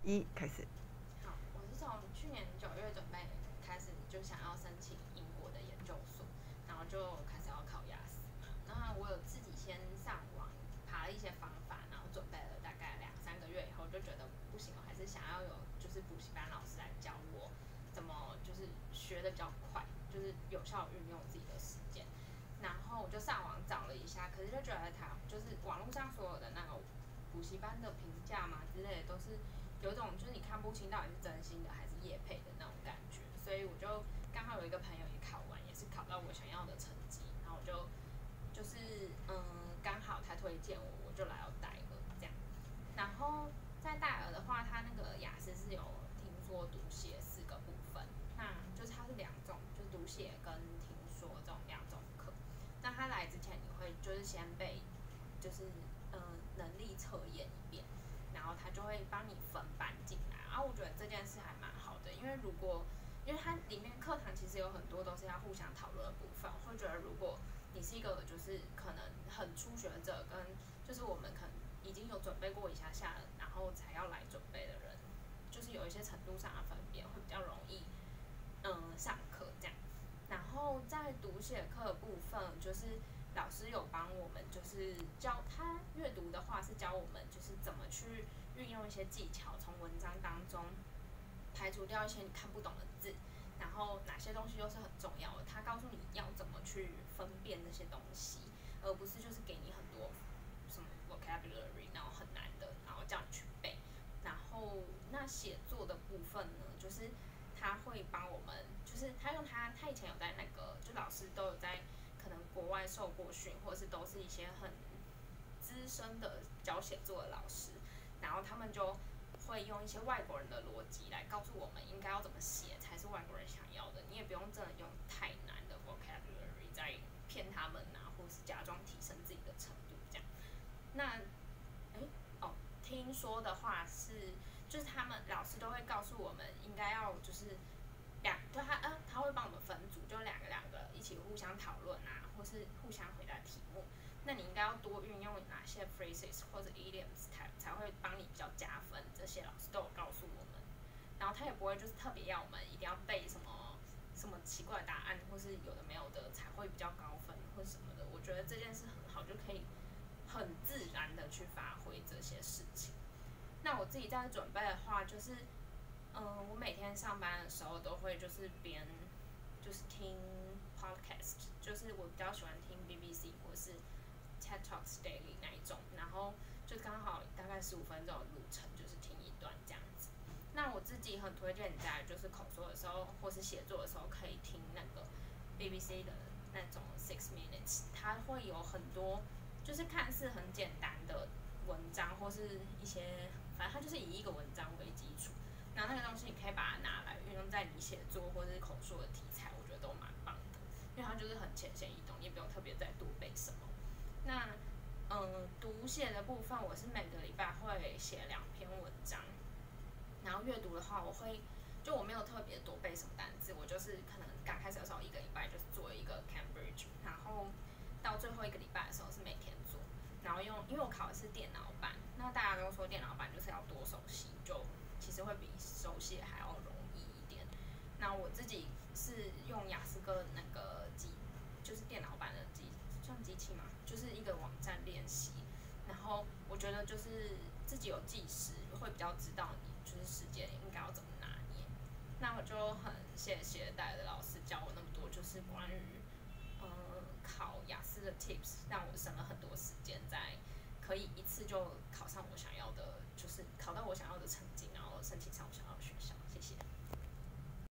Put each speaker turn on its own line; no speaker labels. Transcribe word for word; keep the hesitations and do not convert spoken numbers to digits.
一开始。
好，我是从去年九月准备开始就想要申请英国的研究所，然后就开始要考雅思嘛。那我有自己先上网爬了一些方法，然后准备了大概两三个月以后，就觉得不行，我还是想要有就是补习班老师来教我怎么就是学的比较快，就是有效运用自己的时间。然后我就上网找了一下，可是就觉得它就是网络上所有的那个补习班的评价嘛之类的，都是有一种就是你看不清到底是真心的还是业配的那种感觉，所以我就刚好有一个朋友也考完，也是考到我想要的成绩，然后我就就是嗯刚好他推荐我，我就来到戴尔这样。然后在戴尔的话，他那个雅思是有听说读写四个部分，那就是它是两种，就是读写跟听说这种两种课。那他来之前，你会就是先背，就是嗯、呃、能力测验一遍，然后他就会帮你分班进来。然后我觉得这件事还蛮好的，因为如果因为它里面课堂其实有很多都是要互相讨论的部分，我会觉得如果你是一个就是可能很初学者，跟就是我们可能已经有准备过一下下，然后才要来准备的人，就是有一些程度上的分别，会比较容易嗯上课这样。然后在读写课的部分，就是老师有帮我们，就是教他阅读的话是教我们就是怎么去运用一些技巧，从文章当中排除掉一些你看不懂的字，然后哪些东西又是很重要的，他告诉你要怎么去分辨那些东西，而不是就是给你很多什么 vocabulary， 然后很难的，然后叫你去背。然后那写作的部分呢，就是他会帮我们，就是他用他他以前有在那个，就老师都有在可能国外受过训，或者是都是一些很资深的教写作的老师，然后他们就会用一些外国人的逻辑来告诉我们应该要怎么写才是外国人想要的，你也不用真的用太难的 vocabulary 在骗他们啊，或是假装提升自己的程度这样。那诶哦，听说的话是，就是他们老师都会告诉我们应该要就是两，对他呃他会帮我们分组，就两个两个一起互相讨论啊，或是互相回答题目。那你应该要多运用哪些 phrases 或者 idioms 才才会帮你比较加分，这些老师都有告诉我们。然后他也不会就是特别要我们一定要背什么什么奇怪的答案，或是有的没有的才会比较高分或什么的。我觉得这件事很好，就可以很自然的去发挥这些事情。那我自己在准备的话，就是嗯，我每天上班的时候都会就是边就是听 podcast， 就是我比较喜欢听 B B C 或是 TED Talks Daily 那一种，然后就刚好大概十五分钟的路程，就是听一段这样子。那我自己很推荐你在就是口说的时候或是写作的时候，可以听那个 B B C 的那种 Six Minutes， 它会有很多就是看似很简单的文章，或是一些反正它就是以一个文章为基础，那那个东西你可以把它拿来运用在你写作或是口说的题材，我觉得都蛮棒的，因为它就是很浅显易懂，你也不用特别再多背什么。那嗯，读写的部分，我是每个礼拜会写两篇文章，然后阅读的话，我会就我没有特别多背什么单词，我就是可能刚开始的时候一个礼拜就是做一个 Cambridge， 然后到最后一个礼拜的时候是每天做，然后用因为我考的是电脑版，那大家都说电脑版就是要多熟悉，就其实会比手写还要容易一点。那我自己是用雅思哥的那个机，就是电脑版的机，算机器嘛，就是一个网站练习。然后我觉得就是自己有计时，会比较知道你就是时间应该要怎么拿捏。那我就很谢谢戴尔的老师教我那么多，就是关于呃考雅思的 tips， 让我省了很多时间在可以一次就考上我想要的，就是考到我想要的成绩，然后申请上我想要的学